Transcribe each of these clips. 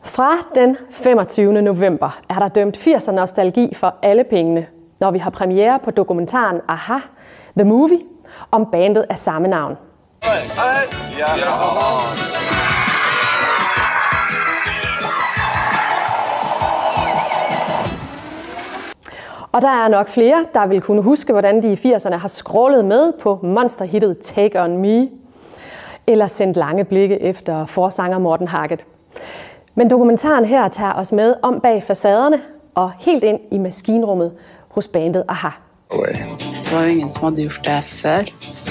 Fra den 25. november er der dømt 80'er nostalgi for alle pengene, når vi har premiere på dokumentaren Aha, The Movie, om bandet af samme navn. Og der er nok flere, der vil kunne huske, hvordan de i 80'erne har scrollet med på monsterhittet Take On Me, eller sendt lange blikke efter forsanger Morten Harket. Men dokumentaren her tager os med om bag facaderne og helt ind i maskinrummet hos bandet Aha. Det var jo ingen som hadde gjort det før.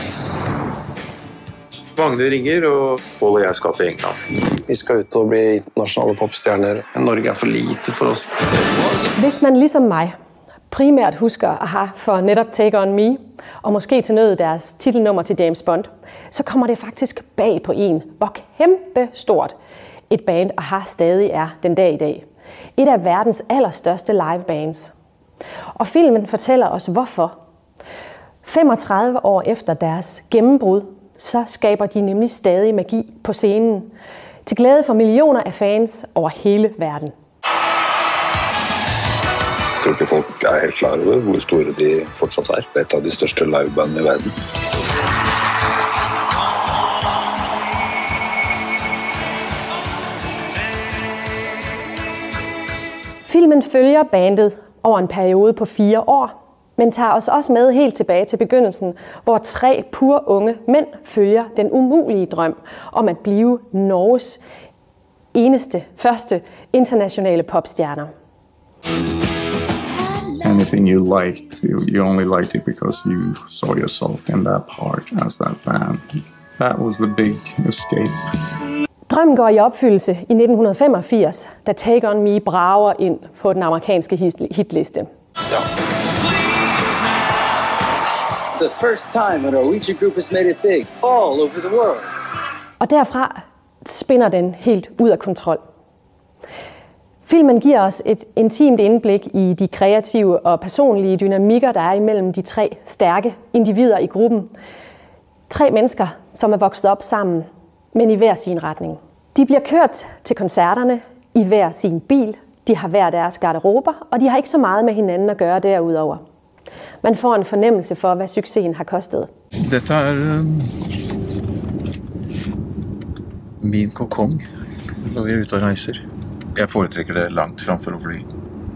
Magne ringer, og Paul og jeg skal til England. Vi skal ut og bli internasjonale popstjerner. Norge er for lite for oss. Hvis man ligesom mig primært husker Aha for netop Take On Me, og måske til nød deres titelnummer til James Bond, så kommer det faktisk bag på en, hvor kæmpe stort et band Aha stadig er den dag i dag. Et af verdens allerstørste livebands. Og filmen fortæller os hvorfor. 35 år efter deres gennembrud, så skaber de nemlig stadig magi på scenen, til glæde for millioner af fans over hele verden. Jeg tror ikke folk er helt klar over hvor store de fortsatt er. Det er et av de største livebandene i verden. Filmen følger bandet over en periode på 4 år, men tager os også med helt tilbage til begyndelsen, hvor 3 pur unge mænd følger den umulige drøm om at blive Norges første internationale popstjerner. Anything you liked, you only liked it because you saw yourself in that part as that band. That was the big escape. Drømmen går i opfyldelse i 1985, da Take On Me brager ind på den amerikanske hitliste. Ja. The first time a Norwegian group has made it big all over the world. Og derfra spinder den helt ud af kontrol. Filmen giver os et intimt indblik i de kreative og personlige dynamikker, der er imellem de 3 stærke individer i gruppen. 3 mennesker, som er vokset op sammen, men i hver sin retning. De bliver kørt til koncerterne i hver sin bil. De har hver deres garderober, og de har ikke så meget med hinanden at gøre derudover. Man får en fornemmelse for, hvad succesen har kostet. Dette er min kokong, når vi er ute og rejser. Jeg foretrekker det langt framfor å fly.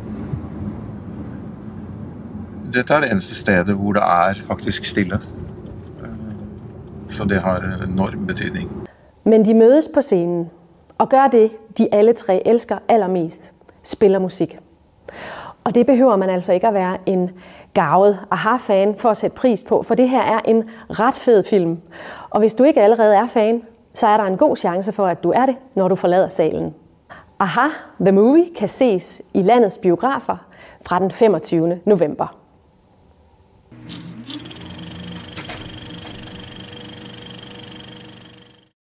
Dette er det eneste stedet hvor det er faktisk stille. Så det har en enorm betydning. Men de mødes på scenen og gør det, de alle 3 elsker allermest. Spiller musik. Og det behøver man altså ikke at være en garvet Aha-fan for at sætte pris på, for det her er en ret fed film. Og hvis du ikke allerede er fan, så er der en god chance for, at du er det, når du forlader salen. Aha, The Movie kan ses i landets biografer fra den 25. november.